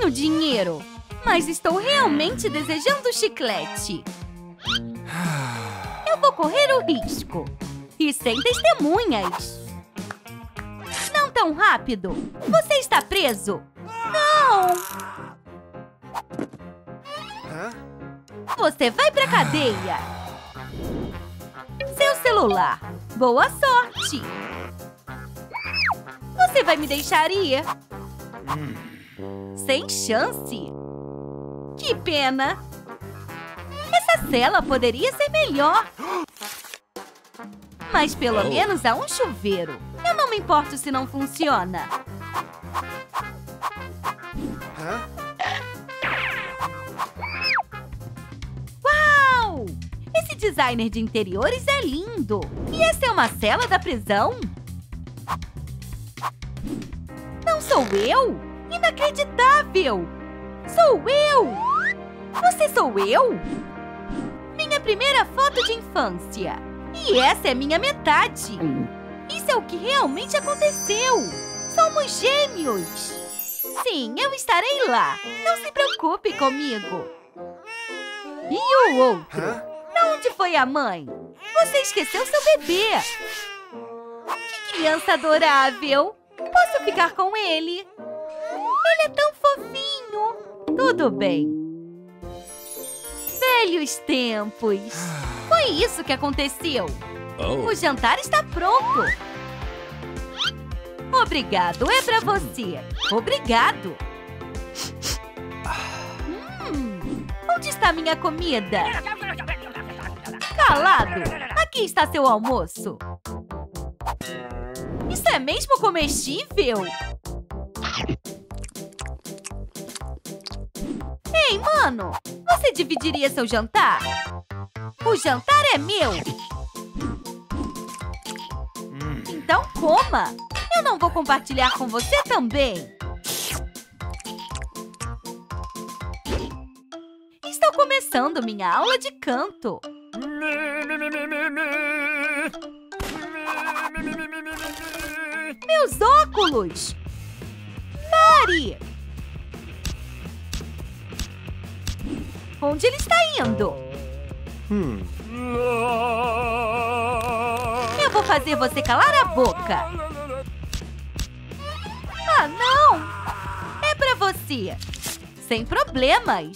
tenho dinheiro, mas estou realmente desejando chiclete. Eu vou correr o risco. E sem testemunhas. Não tão rápido. Você está preso. Não! Você vai pra cadeia. Seu celular. Boa sorte. Você vai me deixar ir? Sem chance. Que pena. Essa cela poderia ser melhor. Mas pelo menos há um chuveiro. Eu não me importo se não funciona. Uau! Esse designer de interiores é lindo. E essa é uma cela da prisão? Não sou eu? Inacreditável! Sou eu! Você sou eu? Minha primeira foto de infância. E essa é minha metade. Isso é o que realmente aconteceu. Somos gêmeos. Sim, eu estarei lá. Não se preocupe comigo. E o outro? Pra onde foi a mãe? Você esqueceu seu bebê. Que criança adorável. Posso ficar com ele? Ele é tão fofinho. Tudo bem. Velhos tempos. Foi isso que aconteceu. O jantar está pronto. Obrigado, é pra você. Obrigado. Onde está minha comida? Calado. Aqui está seu almoço. Isso é mesmo comestível? Ei, mano. Você dividiria seu jantar? O jantar é meu. Então coma. Eu não vou compartilhar com você também. Estou começando minha aula de canto. Meus óculos! Pare! Onde ele está indo? Eu vou fazer você calar a boca. Ah, não! É pra você. Sem problemas.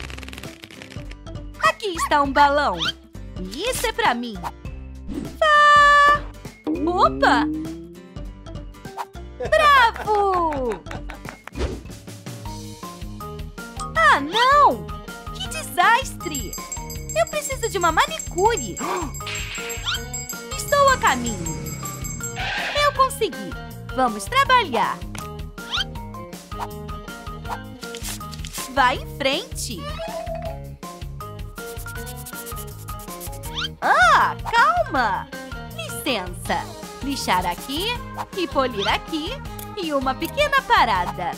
Aqui está um balão. E isso é pra mim. Opa! Bravo! Ah, não! Que desastre! Eu preciso de uma manicure. Estou a caminho. Eu consegui. Vamos trabalhar. Vá em frente. Ah, calma. Licença. Lixar aqui e polir aqui e uma pequena parada.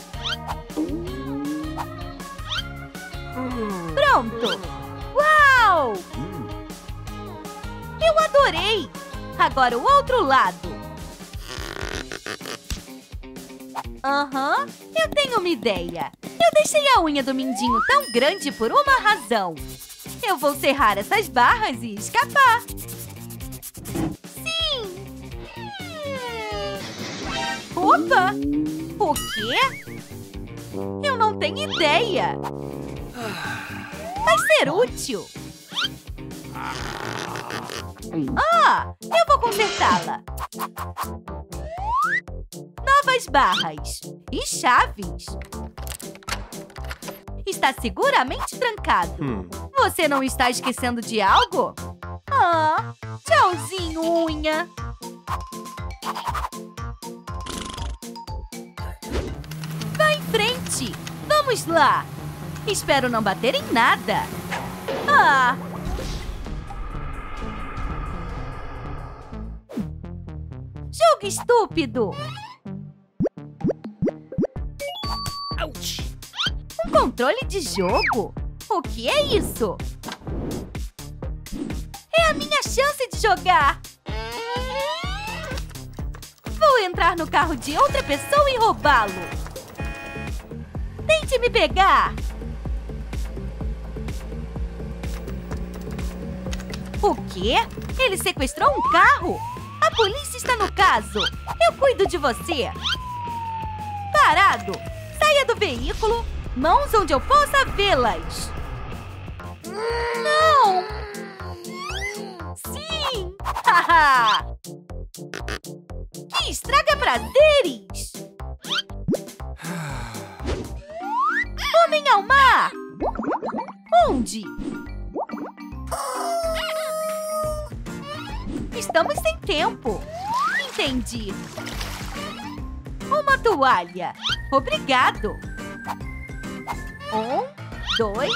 Pronto. Uau! Eu adorei. Agora o outro lado. Eu tenho uma ideia. Eu deixei a unha do mindinho tão grande por uma razão. Eu vou serrar essas barras e escapar. Sim! Opa! O quê? Eu não tenho ideia. Vai ser útil. Ah! Eu vou consertá-la. Novas barras e chaves. Está seguramente trancado. Você não está esquecendo de algo? Ah, tchauzinho, unha. Vá em frente. Vamos lá. Espero não bater em nada. Ah! Jogo estúpido. Um controle de jogo? O que é isso? É a minha chance de jogar! Vou entrar no carro de outra pessoa e roubá-lo! Tente Tente me pegar! O quê? Ele sequestrou um carro? A polícia está no caso! Eu cuido de você! Parado! Saia do veículo! Mãos onde eu possa vê-las! Não! Sim! Haha! Que estraga prazeres! Homem ao mar! Onde? Estamos sem tempo. Entendi. Uma toalha. Obrigado. 1, 2.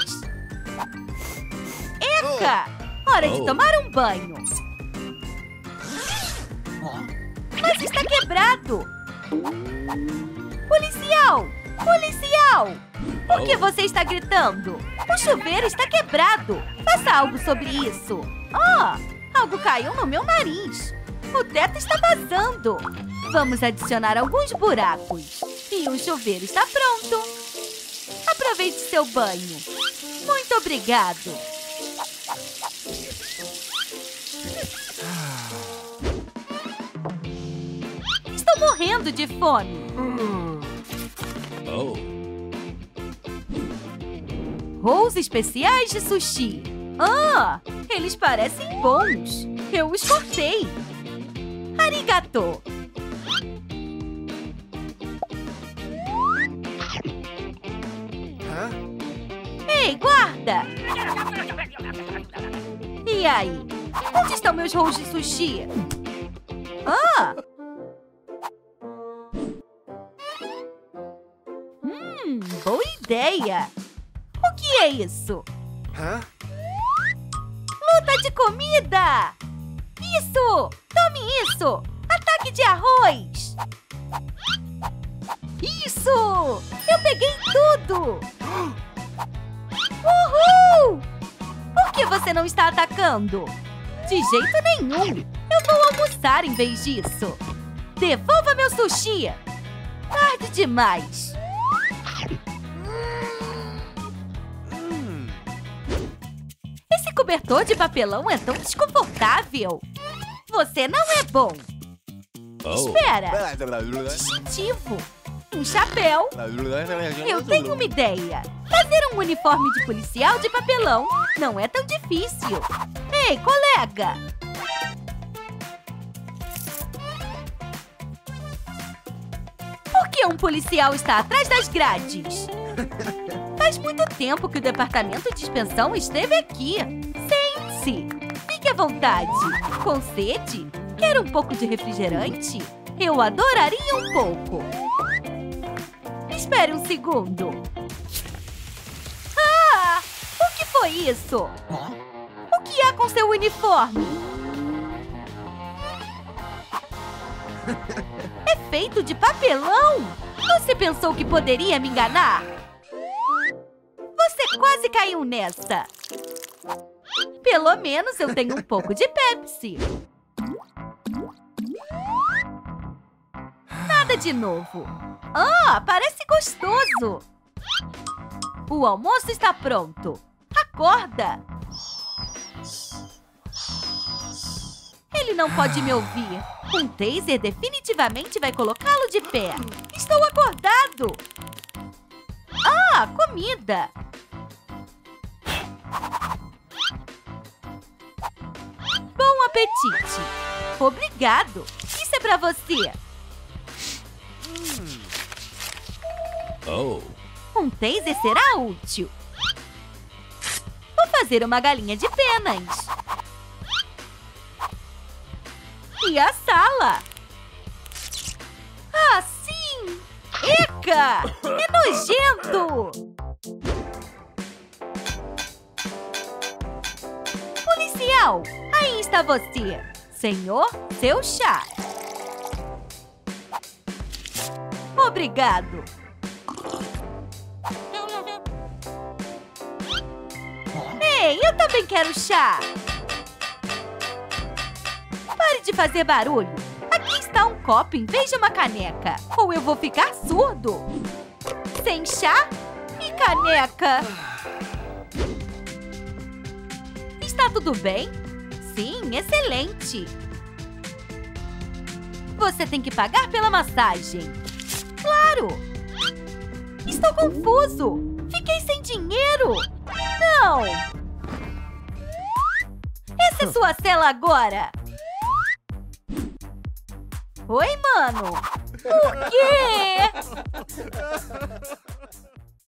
Eca! Hora de tomar um banho. Mas está quebrado. Policial! Policial! Por que você está gritando? O chuveiro está quebrado. Faça algo sobre isso. Algo caiu no meu nariz. O teto está vazando. Vamos adicionar alguns buracos. E o chuveiro está pronto. Aproveite seu banho. Muito obrigado. Estou morrendo de fome. Rolls especiais de sushi. Eles parecem bons. Eu os cortei. Arigato. Ei, guarda! E aí? Onde estão meus rolls de sushi? Boa ideia! O que é isso? Luta de comida! Isso! Tome isso! Ataque de arroz! Isso! Eu peguei tudo! Uhul! Por que você não está atacando? De jeito nenhum! Eu vou almoçar em vez disso! Devolva meu sushi! Tarde demais! Esse cobertor de papelão é tão desconfortável! Você não é bom! Espera! Distintivo! Um chapéu! Eu tenho uma ideia! Fazer um uniforme de policial de papelão não é tão difícil! Ei, colega! Por que um policial está atrás das grades? Faz muito tempo que o departamento de inspeção esteve aqui. Sente-se! Fique à vontade. Com sede? Quer um pouco de refrigerante? Eu adoraria um pouco. Espere um segundo. O que foi isso? O que há com seu uniforme? É feito de papelão? Você pensou que poderia me enganar? Você quase caiu nessa. Pelo menos eu tenho um pouco de Pepsi. Nada de novo. Parece gostoso. O almoço está pronto. Acorda! Ele não pode me ouvir. Um taser definitivamente vai colocá-lo de pé. Estou acordado! Comida! Bom apetite! Obrigado! Isso é pra você! Um taser será útil. Vou fazer uma galinha de penas. E a sala? Sim! Eca! É nojento! Policial! Aí está você. Senhor, seu chá. Obrigado. Ei, eu também quero chá. Pare de fazer barulho. Aqui está um copo em vez de uma caneca. Ou eu vou ficar surdo. Sem chá? caneca! Está tudo bem? Sim, excelente! Você tem que pagar pela massagem. Claro! Estou confuso! Fiquei sem dinheiro! Não! Essa é sua cela agora! Oi, mano! O quê?